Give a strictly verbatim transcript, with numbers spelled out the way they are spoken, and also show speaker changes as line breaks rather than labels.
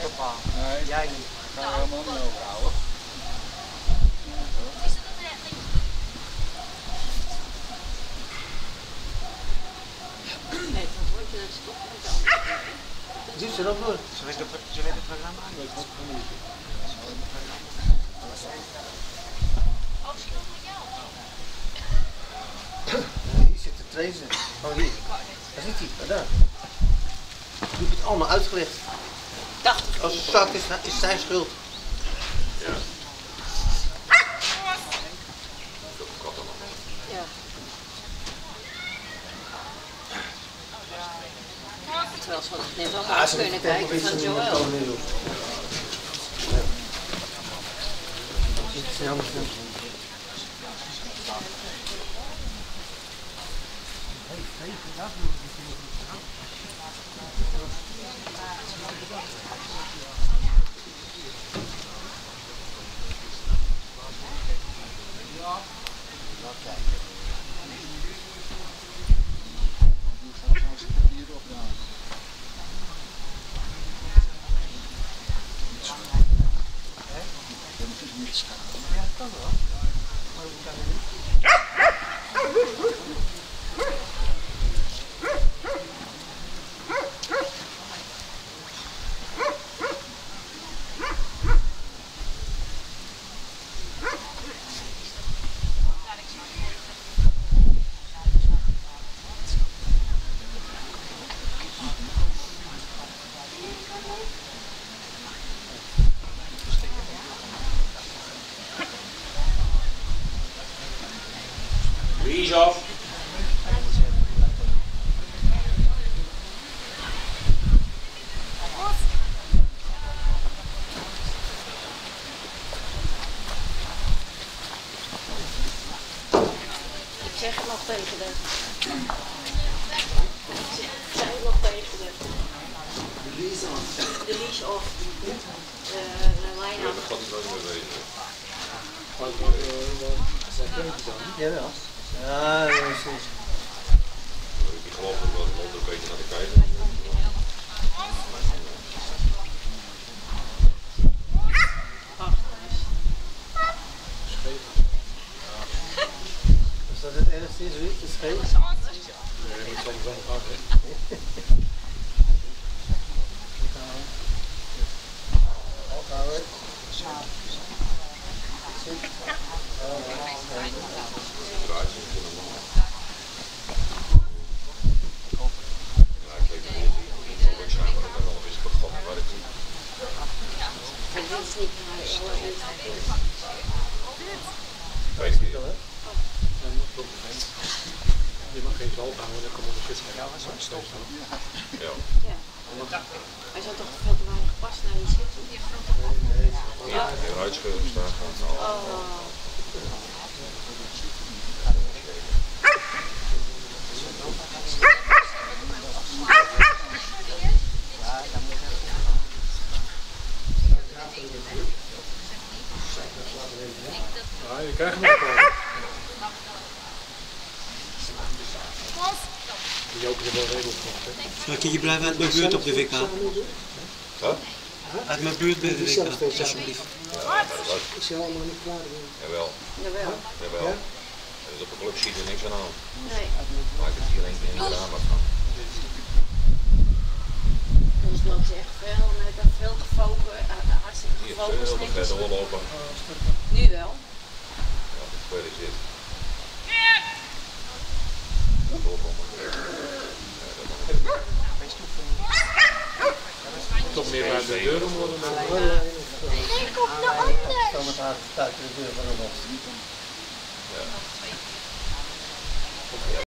ophalen.
Nee,
jij niet.
Ik kan er helemaal niet over houden.
Nee, dan word je het stop met de andere.
Ziet ze erop door? Ze weet het programma aan. Hier zit de tracer. Oh, hier. Daar zit hij. Daar. Nu heb je het allemaal uitgelegd.
tachtig.
Als het zakt is, is het zijn schuld.
Ja.
Ja. Terwijl ze het net allemaal
Ah,
kunnen kijken van Joël.
Snel, snel. Ja, dat kan wel. Maar hoe kan het niet?
Lies af.
Ik zeg het nog tegen de... Ik zeg het nog tegen de... De lease of. De lease of. De line
Dat gaat het wel niet meer weten.
Jawel. Ja, dat is het.
Ik geloof ook wel dat een beetje naar de keizer.
Als dat het ergste is, weet je, het scheelt.
Nee, niet soms wel hard, hè.
Ophouden.
Draait zich voor normaal. Ja, ik weet het niet. Het zal ook zijn, maar ik heb wel een beetje begonnen waar ik niet.
En dit is niet waar ik hoor.
Weet je wel, hè?
Je mag geen zalf houden, dan komt er zitten. Ja, dat is ook stop.
Ja.
Ja. Hij zou toch veel te weinig gepast naar die zitten?
Ja, weer uitscheuren staan gaan.
Oh.
Ja, je krijgt hem ook wel. Die joker er wel regels van.
Zal ik hier blijven uit mijn buurt op de W K?
Wat?
Uit mijn buurt bij de W K, alsjeblieft.
Ja, leuk.
Is hij allemaal niet klaar?
Jawel.
Jawel.
Jawel. Er is op de club ziet er niks aan aan.
Nee.
Maak het hier één keer in de drama van.
Ons loopt ze echt veel met een veel gefoken, uh, hartstikke
Hier
gefocust.
veel te ver
netjes.
doorlopen.
Nu wel.
Ja, de tweede zit. Doorkomen.
Toch meer bij de deur worden.
Ik op de ander. Zo met haar staat de deur van de bocht.
Ja.